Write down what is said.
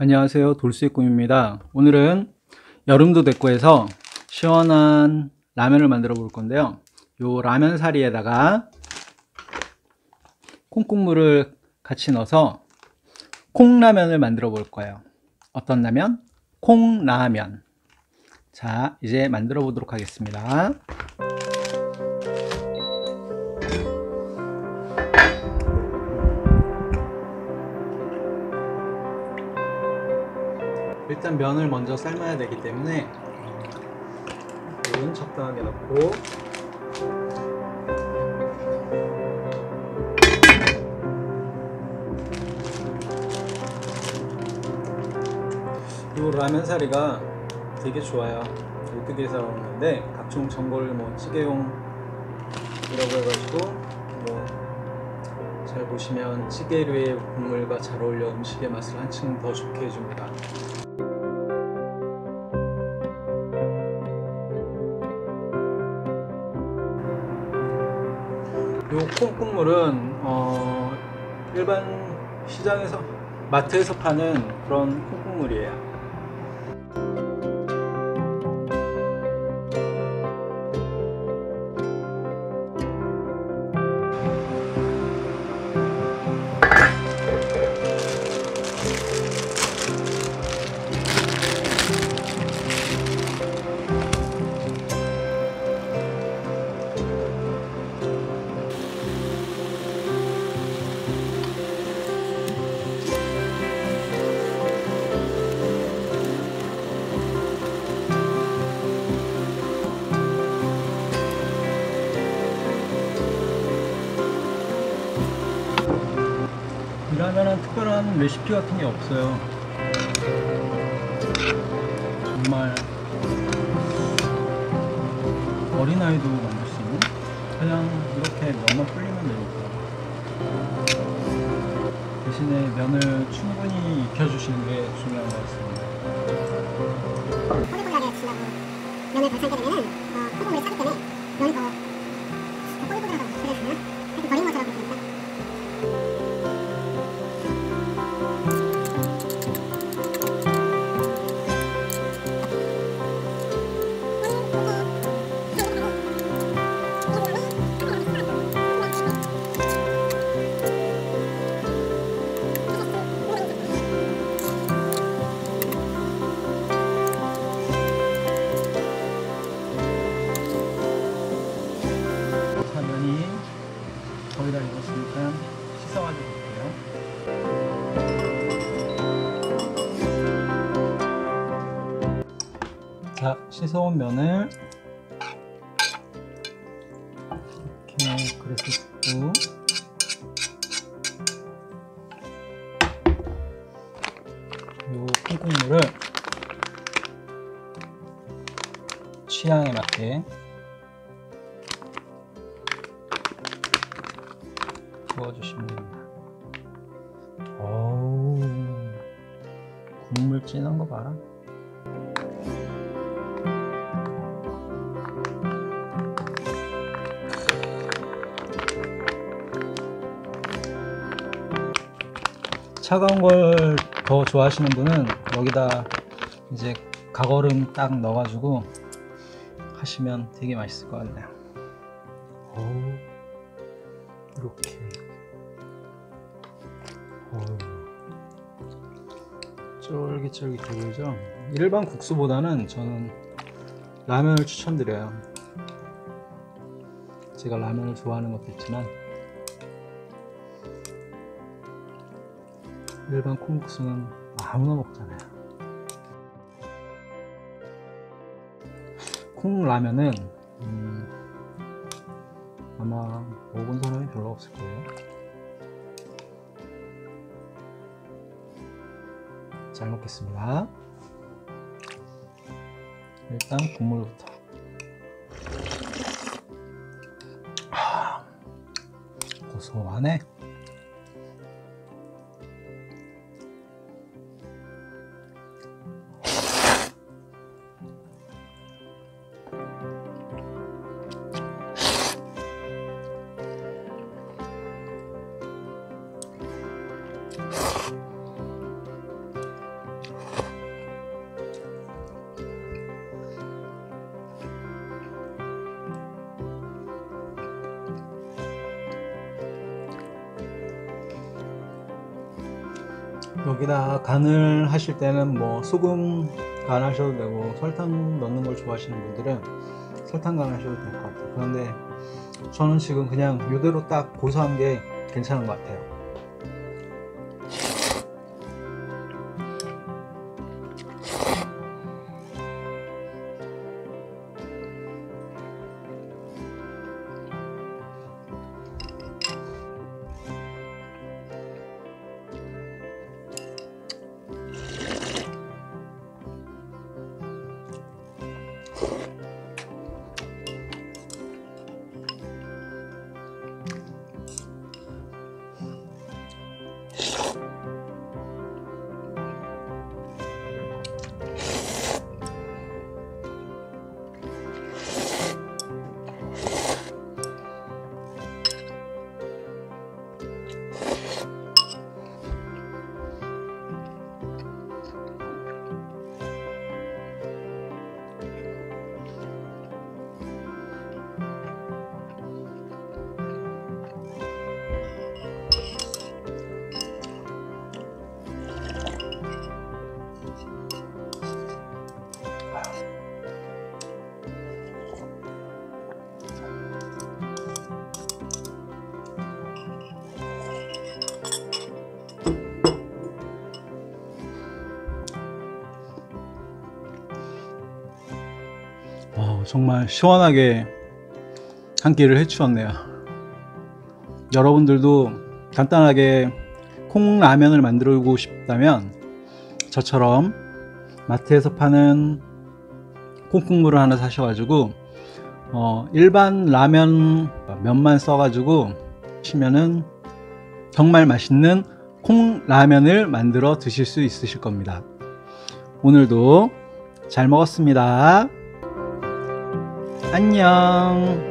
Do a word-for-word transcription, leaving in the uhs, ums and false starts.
안녕하세요, 돌수의 꿈입니다. 오늘은 여름도 됐고 해서 시원한 라면을 만들어 볼 건데요. 요 라면 사리에다가 콩국물을 같이 넣어서 콩라면을 만들어 볼 거예요. 어떤 라면? 콩라면. 자, 이제 만들어 보도록 하겠습니다. 일단 면을 먼저 삶아야 되기 때문에 물은 적당하게 넣고, 이 라면 사리가 되게 좋아요. 오뚜기에서 나오는데 각종 전골 뭐 찌개용이라고 해가지고 뭐 잘 보시면 찌개류의 국물과 잘 어울려 음식의 맛을 한층 더 좋게 해줍니다. 요 콩국물은 어 일반 시장에서 마트에서 파는 그런 콩국물이에요. 이 라면은 특별한 레시피 같은 게 없어요. 정말 어린아이도 만들 수 있는, 그냥 이렇게 면만 불리면 되니까. 대신에 면을 충분히 익혀주시는 게 중요한 것 같습니다. 꼬들꼬들하게 드신다고 면을 더 삶게 되면은 어, 콩국물이 차기 때문에 면이 더, 더 꼬들꼬들하다고 그래야 되나? 하여튼 버린 것처럼 보이니까. 면이 거의 다 익었으니까 씻어가지고 볼게요. 자, 씻어온 면을 이렇게 그릇에 붓고, 요 콩국물을 취향에 맞게 부어주시면 됩니다. 어우, 국물 진한 거 봐라. 차가운 걸 더 좋아하시는 분은 여기다 이제 가거름 딱 넣어가지고 하시면 되게 맛있을 것 같네요. 어우, 이렇게. 어우, 쫄깃쫄깃해 보이죠? 일반 국수보다는 저는 라면을 추천드려요. 제가 라면을 좋아하는 것도 있지만 일반 콩국수는 아무나 먹잖아요. 콩라면은 음, 아마 먹은 사람이 별로 없을 거예요. 잘 먹겠습니다. 일단 국물부터. 아, 고소하네. 여기다 간을 하실 때는 뭐 소금 간 하셔도 되고 설탕 넣는 걸 좋아하시는 분들은 설탕 간 하셔도 될 것 같아요. 그런데 저는 지금 그냥 이대로 딱 고소한 게 괜찮은 것 같아요. 어, 정말 시원하게 한 끼를 해치웠네요. 여러분들도 간단하게 콩라면을 만들고 싶다면 저처럼 마트에서 파는 콩국물을 하나 사셔가지고 어, 일반 라면 면만 써가지고 하시면은 정말 맛있는 콩라면을 만들어 드실 수 있으실 겁니다. 오늘도 잘 먹었습니다. 안녕.